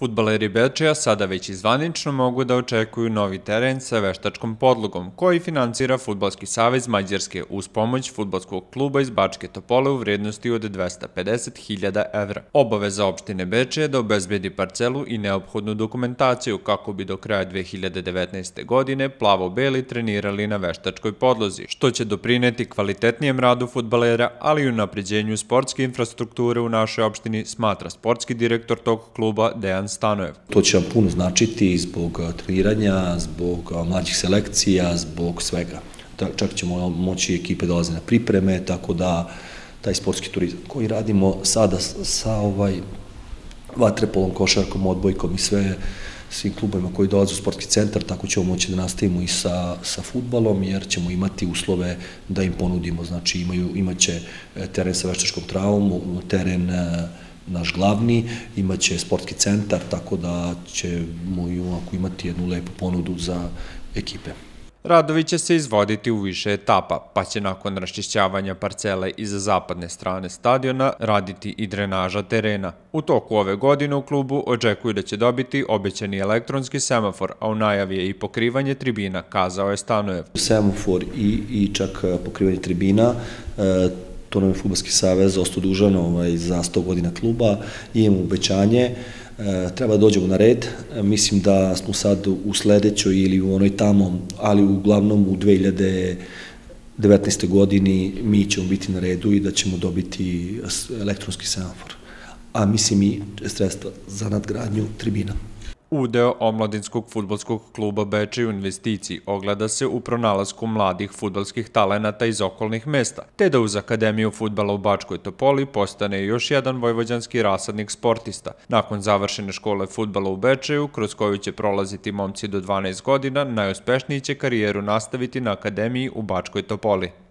Fudbaleri Bečeja sada već i zvanično mogu da očekuju novi teren sa veštačkom podlogom, koji finansira Fudbalski savez Mađarske uz pomoć fudbalskog kluba iz Bačke Topole u vrijednosti od 250.000 evra. Obaveza opštine Bečeja da obezbedi parcelu i neophodnu dokumentaciju kako bi do kraja 2019. godine plavo-beli trenirali na veštačkoj podlozi, što će doprineti kvalitetnijem radu fudbalera, ali i unapređenju sportske infrastrukture u našoj opštini, smatra sportski direktor tog kluba Dejan Stanojev. To će vam puno značiti zbog treniranja, zbog mlađih selekcija, zbog svega. Čak ćemo moći ekipe dolaze na pripreme, tako da taj sportski turizam koji radimo sada sa vaterpolom, košarkom, odbojkom i svim klubovima koji dolaze u sportski centar, tako ćemo moći da nastavimo i sa fudbalom, jer ćemo imati uslove da im ponudimo. Znači imaće teren sa veštačkom travom, teren naš glavni, imaće sportski centar, tako da ćemo imati jednu lepu ponudu za ekipe. Radovi će se izvoditi u više etapa, pa će nakon raščišćavanja parcele iza zapadne strane stadiona raditi i drenaža terena. U toku ove godine u klubu očekuju da će dobiti obećani elektronski semafor, a u najavi je i pokrivanje tribina, kazao je Stanojev. Semafor i čak pokrivanje tribina, to nam je Fudbalski savez ostao dužan za 100 godina kluba, imamo obećanje, treba da dođemo na red, mislim da smo sad u sledećoj ili u onoj tamo, ali uglavnom u 2019. godini mi ćemo biti na redu i da ćemo dobiti elektronski semafor, a mislim i sredstva za nadgradnju tribina. Udeo Omladinskog fudbalskog kluba Bečej u investiciji ogleda se u pronalasku mladih fudbalskih talenata iz okolnih mesta, te da uz Akademiju fudbala u Bačkoj Topoli postane još jedan vojvođanski rasadnik sportista. Nakon završene škole fudbala u Bečeju, kroz koju će prolaziti momci do 12 godina, najuspešniji će karijeru nastaviti na Akademiji u Bačkoj Topoli.